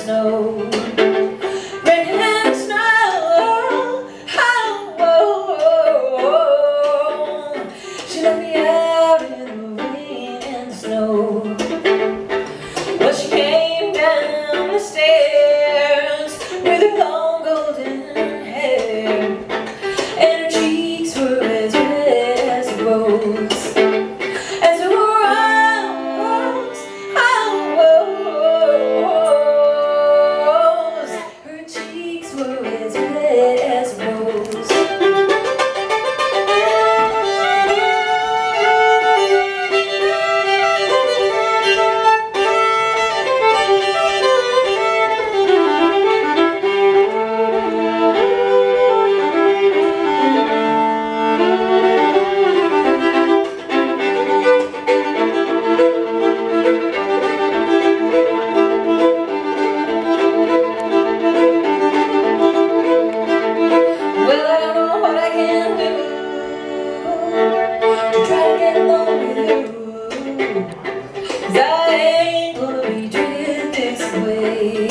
snow. Rain and snow. Oh, she left me out in the rain and snow. Well, she came down the stairs with her long golden hair, and her cheeks were as red as a rose. As a rose, her cheeks were as red as a rose. I ain't gonna be treated this way.